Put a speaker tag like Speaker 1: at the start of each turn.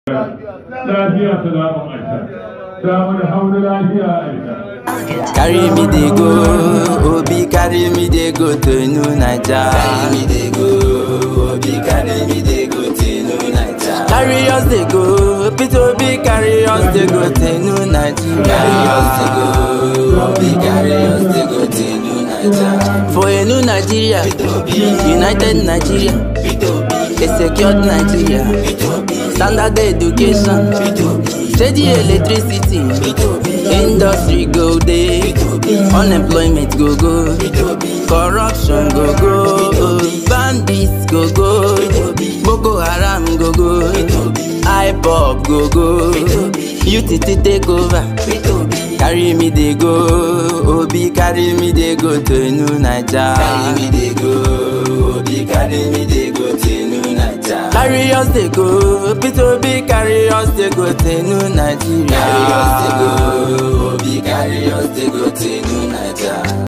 Speaker 1: Carry me they go, Obi carry me they go to New Naija. Carry me they go, Obi carry me they go to New Naija. Carry us they go, Obi carry us they go to New Naija. Carry us they go, Obi carry us they go to New Naija. For a new Nigeria, United Nigeria, a secured Nigeria, standard education, steady electricity, industry go day, unemployment go go, corruption go go, bandits go go, Boko Haram go go, IPOP go go, UTT take over. Carry me they go, Obi carry me they go to New Naija. Carry me they go, Obi carry me they go to New Naija. Carry us they go, Obi carry us they go to New Nigeria. Carry us they go, Obi carry us they go to New Naija.